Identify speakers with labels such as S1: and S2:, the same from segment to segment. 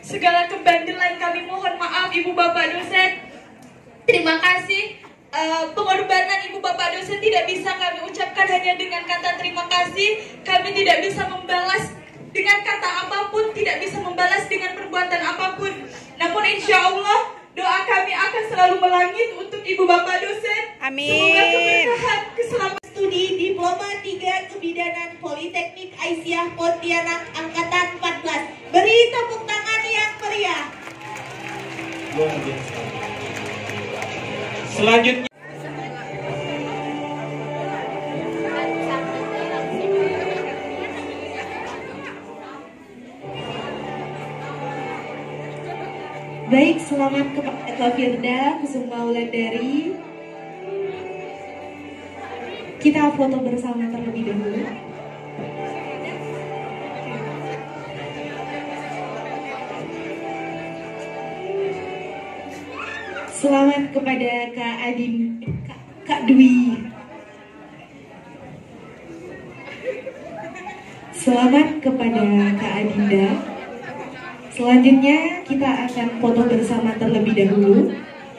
S1: segala kebandelan kami mohon maaf Ibu Bapak dosen. Terima kasih. Pengorbanan Ibu Bapak dosen tidak bisa kami ucapkan hanya dengan kata terima kasih. Kami tidak bisa membalas dengan kata apapun, tidak bisa membalas dengan perbuatan apapun. Namun insya Allah doa kami akan selalu melangit untuk Ibu Bapak dosen.
S2: Amin.
S1: Semoga keberkahan, keselamatan.
S3: Studi Diploma 3 Kebidanan Politeknik Aisyah Pontianak Angkatan 14. Beri tepuk tangan yang meriah.
S4: Luar biasa. Selanjutnya
S3: Baik, selamat kepada Kak Firda Kusuma Wulandari. Kita foto bersama terlebih dahulu. Selamat kepada Kak Dwi. Selamat kepada Kak Adinda. Selanjutnya kita akan foto bersama terlebih dahulu.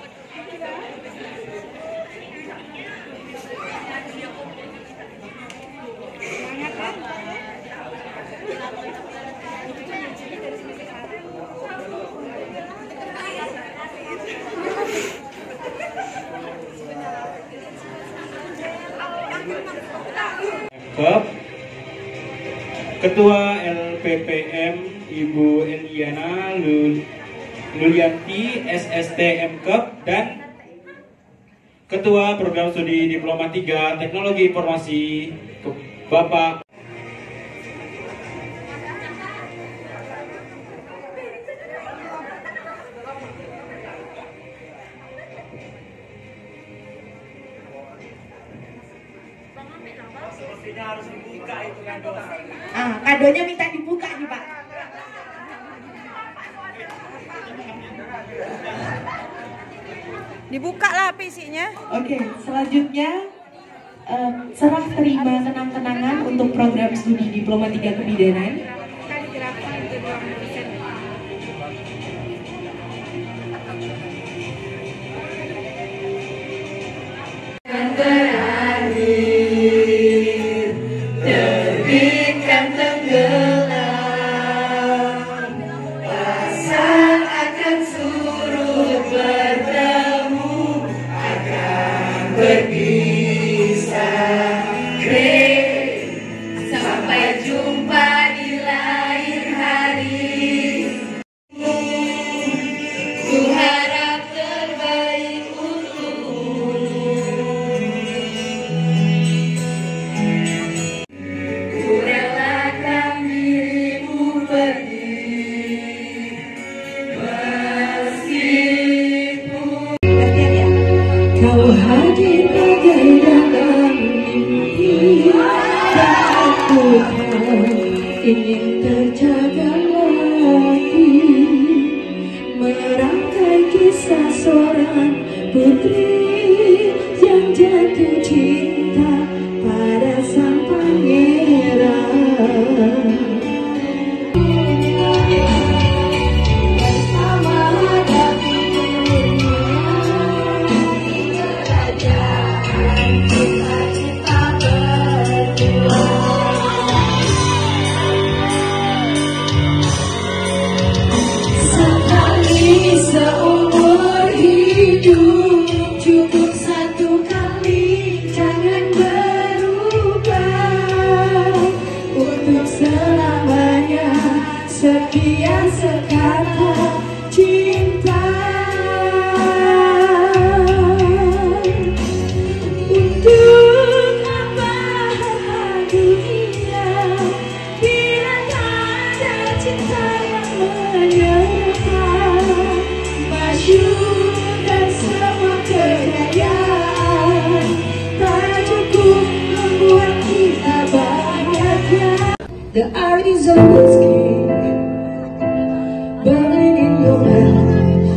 S4: Ketua LPPM Ibu Eliana Lulianti SST MKEP dan Ketua Program Studi Diploma 3 Teknologi Informasi Bapak harus dibuka itu kado.
S3: Kadonya minta dibuka nih Pak.
S2: Dibuka lah isinya.
S3: Oke, selanjutnya serah terima kenang-kenangan untuk program studi Diploma 3 Kebidanan.
S1: Sampai jumpa di lain hari. Ku harap terbaik untukmu. Ku relakan dirimu pergi meskipun
S3: Kau hadir bagai dalam mimpi. Ingin terjaga lagi merangkai kisah seorang putri yang jatuh cinta pada sang pangeran. Bersama hadapi dunia kerajaan cita-cita berdua. Seumur hidup cukup satu kali, jangan berubah untuk selamanya. Sekian sekata cinta untuk apa dunia bila tak ada cinta yang menyertai. Dan semua kekayaan tak cukup membuat kita bahagia. The art is always king, burning in your eyes.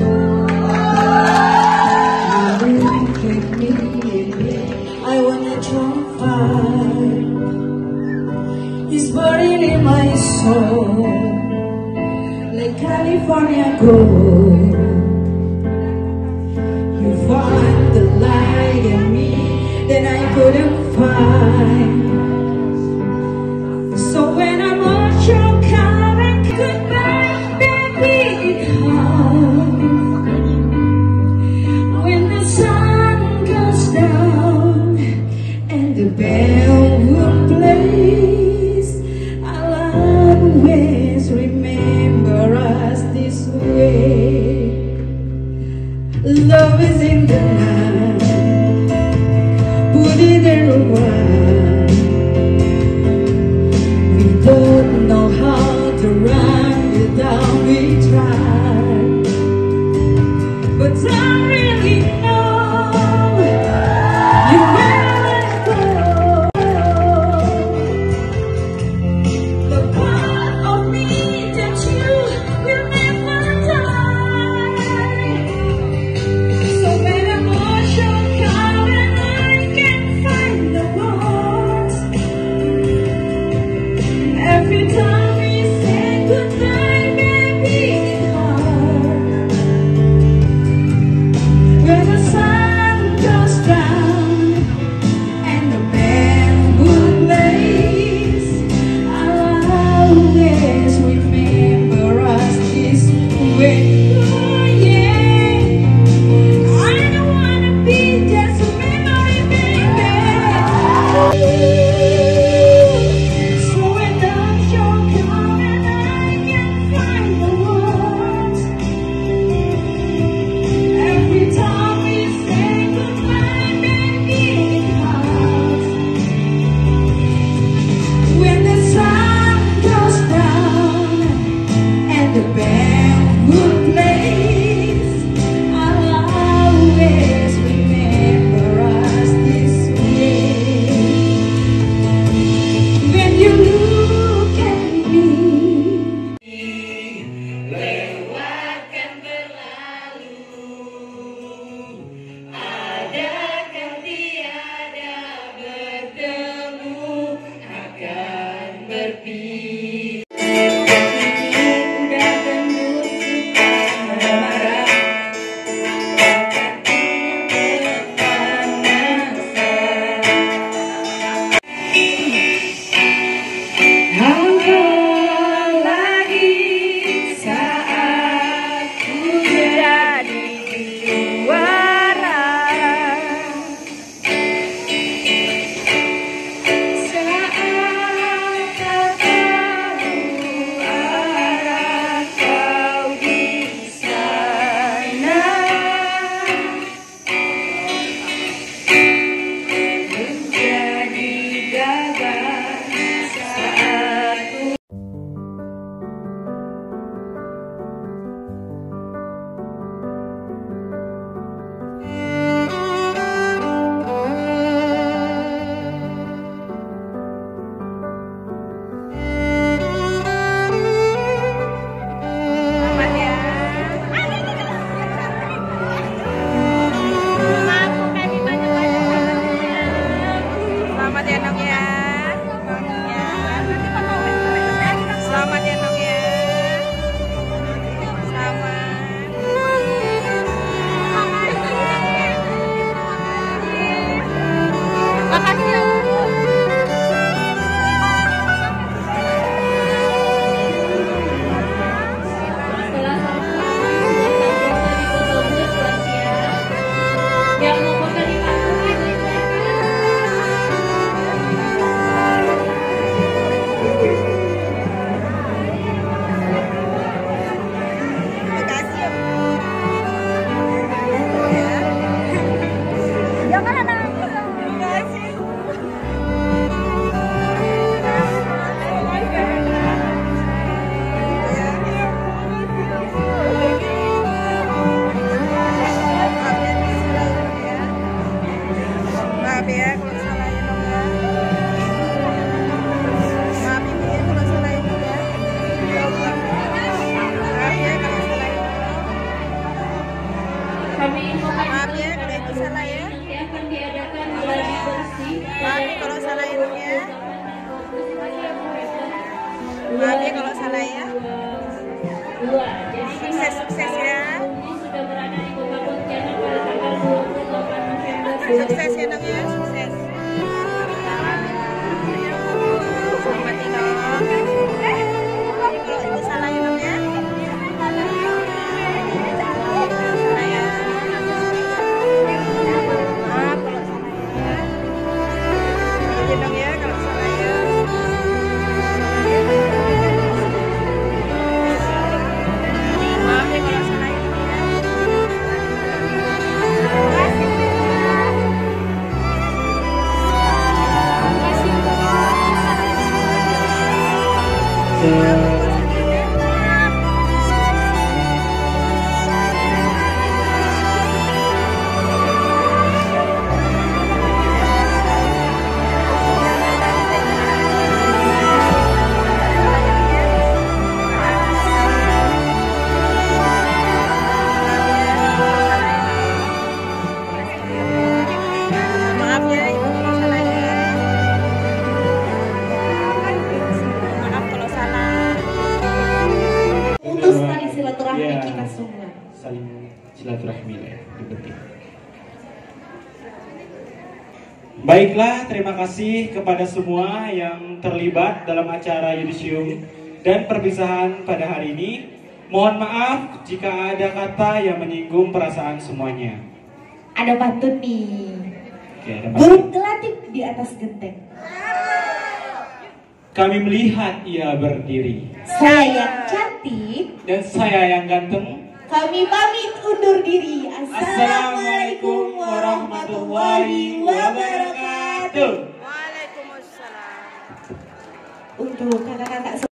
S3: I wanna draw fire, it's burning in my soul, like California.
S2: California gold. You find the light in me that I couldn't find. So when I'm on your car and goodbye, baby, it hurts. When the sun goes down and the bell will play, I'll always remember us this way. Love is in the night, put it in a wine. We don't know how to run without we try, but I really know you never go. The part of me that you will never die. So when emotion comes and I can't find the words, every time we say goodbye, baby, it hurts. When the sun goes down and the band will play, I'll always remember us this way. Oh yeah, I don't wanna be just a memory, baby. So when the show comes and I can't find the words, every time we say goodbye, baby, it hurts. When the sun goes down and the band will play, I'll always remember us this way. When you look at me,
S1: Lewatkan berlalu, adakah tiada bertemu, akan berpisah. Udah gendut suka marah,
S2: apa lagi saat ku jadi juara, saat tak tahu arah kau di sana, menjadi gagal saat ku.
S5: Selamat ya Nong ya. Selamat ya Nong ya. Selamat. Makasih ya.
S1: Yang mau foto di panggung
S5: Makasih ya. Jangan anak. Makasih. Maaf ya kalau salah ya Nong ya. Maaf Ibu ya kalau salah Ibu ya. Maaf ya kalau salah Ibu.
S1: Kami infokan
S5: Maaf ya kalau Ibu salah ya.
S1: nanti akan diadakan gladi bersih.
S5: Maaf ya kalau salah Ibu ya. Maaf ya kalau salah ya.
S1: Dua, jadi
S5: Sukses ya.
S2: Sudah berada di Kota Pontianak pada tanggal 28 November.
S5: Sukses ya dong ya, sukses. Selamat tinggal. Kalau itu salah ya dong ya. Salah ya. Maaf kalau salah ya. Itu dong ya kalau salah ya. Maaf ya kalau salah ya dong ya. Maaf ya ibu kalau salah ya. Maaf kalau salah.
S3: Putus tali silaturahmi
S4: Ya,
S3: kita semua.
S4: saling silaturahmi ya, itu penting. Baiklah, terima kasih kepada semua yang terlibat dalam acara yudisium dan perpisahan pada hari ini. Mohon maaf jika ada kata yang menyinggung perasaan semuanya.
S3: Ada pantun nih.
S4: Oke, ada
S3: Burung gelatik di atas genteng.
S4: Kami melihat ia berdiri
S3: Saya yang cantik.
S4: dan saya yang ganteng.
S3: Kami pamit undur diri.
S4: Assalamualaikum warahmatullahi wabarakatuh.
S5: Waalaikumsalam.
S3: Untuk kakak-kakak